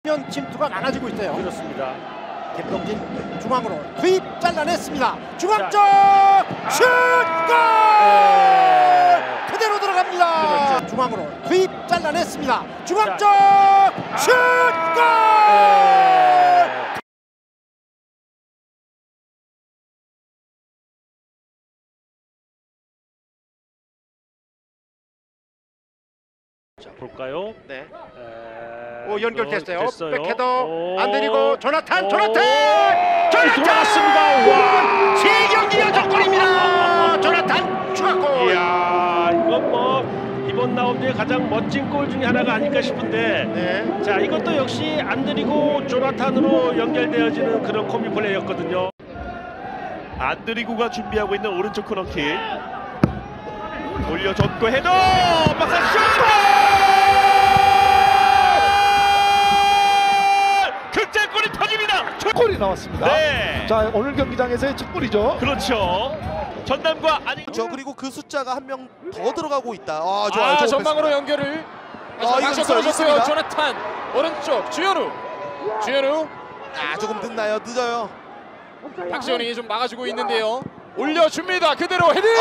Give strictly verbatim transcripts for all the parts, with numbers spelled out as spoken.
면 침투가 많아지고 있어요. 그렇습니다. 김동진 중앙으로 투입 잘라냈습니다. 중앙 쪽 슛! 골! 네. 그대로 들어갑니다. 그렇죠. 중앙으로 투입 잘라냈습니다. 중앙 자. 쪽 슛! 골! 네. 자, 볼까요? 네. 에... 오, 연결됐어요. 어, 됐어요. 백헤더 오. 안 들이고 조나탄 오. 조나탄 조나탄 들어갔습니다. 와! 세 경기 연속골입니다. 조나탄 추가골. 이야, 이건 뭐 이번 라운드의 가장 멋진 골 중에 하나가 아닐까 싶은데, 네. 자, 이것도 역시 안드리고 조나탄으로 연결되어지는 그런 콤비 플레이였거든요. 안드리구가 준비하고 있는 오른쪽 코너킥 올려줬고 헤더 박스 슛! 극장골이 터집니다. 첫 골이 나왔습니다. 네. 자, 오늘 경기장에서의 첫 골이죠. 그렇죠. 전남과 아니. 저 그리고 그 숫자가 한 명 더 들어가고 있다. 아, 좋아요. 아, 저 전방으로 연결을. 아, 이거 박수 있어요, 떨어졌어요. 있습니다. 조나탄 오른쪽 주현우. 주현우. 아, 조금 늦나요? 늦어요. 박지원이 좀 막아주고 있는데요. 올려줍니다. 그대로 헤딩.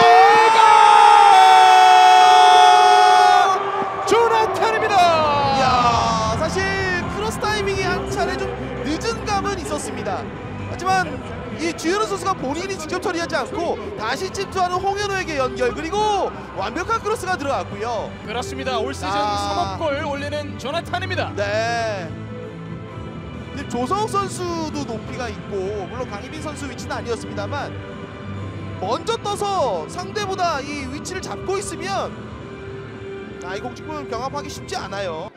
골! 조나탄입니다. 이야, 사실 크로스 타이밍이 한 차례 좀 늦은 감은 있었습니다. 하지만 이 주현우 선수가 본인이 직접 처리하지 않고 다시 침투하는 홍현호에게 연결, 그리고 완벽한 크로스가 들어갔고요. 그렇습니다. 올 시즌 아. 삼 업 골 올리는 조나탄입니다. 네. 근데 조성욱 선수도 높이가 있고, 물론 강희빈 선수 위치는 아니었습니다만 먼저 떠서 상대보다 이 위치를 잡고 있으면 아, 이 공식을 경합하기 쉽지 않아요.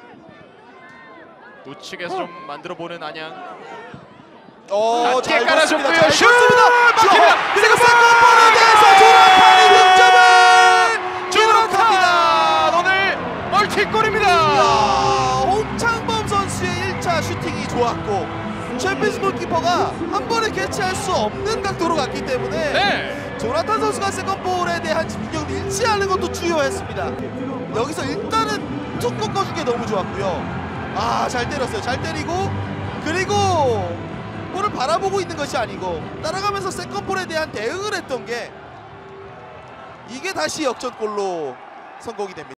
우측에서 좀 만들어 보는 안양. 어, 낮게 잘 깔아줬고요. 줬습니다. 잘 슛! 줬습니다. 막힙니다. 그리고 세컨볼에 대해서 조나탄이 득점을 기록합니다. 오늘 멀티골입니다. 이야, 홍창범 선수의 일 차 슈팅이 좋았고 챔피언스 골키퍼가 한 번에 캐치할 수 없는 각도로 갔기 때문에 네. 조나탄 선수가 세컨볼에 대한 집중력을 잃지 않은 것도 주요했습니다. 여기서 일단은 툭 꺾어준 게 너무 좋았고요. 아, 잘 때렸어요. 잘 때리고, 그리고 볼을 바라보고 있는 것이 아니고 따라가면서 세컨볼에 대한 대응을 했던 게, 이게 다시 역전골로 성공이 됩니다.